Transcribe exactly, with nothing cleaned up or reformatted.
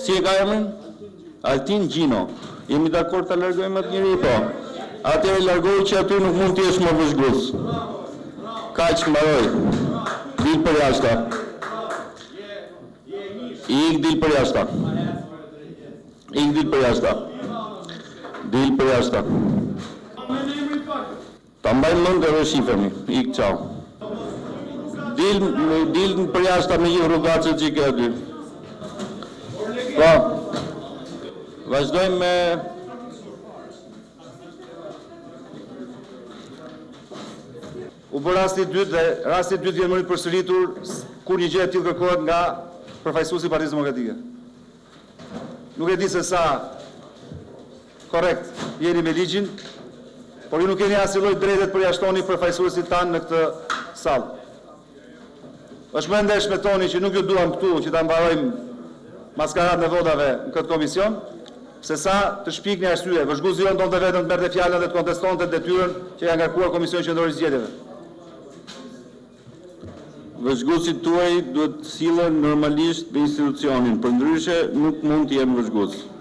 Si e ka emrin? Altin Gjino. Jemi dakord ta largojmë atë njëri po. Atëherë largohu që aty nuk mund të jesh më vëzhgues. Kaq mbaroj. Dil për jashtë. Ik dil për jashtë. Ik dil për jashtë. Dil për jashtë. Ta mbaj mend edhe shifemi. Ik çao. Dil dil për jashtë me një rrugacë që ke aty. Po. Vazhdojmë me U bë rasti i dytë dhe rasti i dytë vjen më i përsëritur kur një gjë e tillë kërkohet nga përfaqësuesi i Partisë Demokratike. Nuk e di se sa korrekt jeni me ligjin, por ju nuk keni asnjë lloj drejte të përjashtoni përfaqësuesit tanë në këtë sallë. Është më ndesh me toni që nuk ju duam këtu që ta mbarojmë maskaradën e votave në këtë komision, se sa të shpikni arsye, vëzhguesi jon donte vetëm të merrte fjalën dhe të kontestonte detyrën që ja ngarkuar Komisioni Qendror i Zgjedhjeve. Vëzhguesit tuaj duhet të sillen normalisht me institucionin, përndryshe nuk mund të jenë vëzhgues.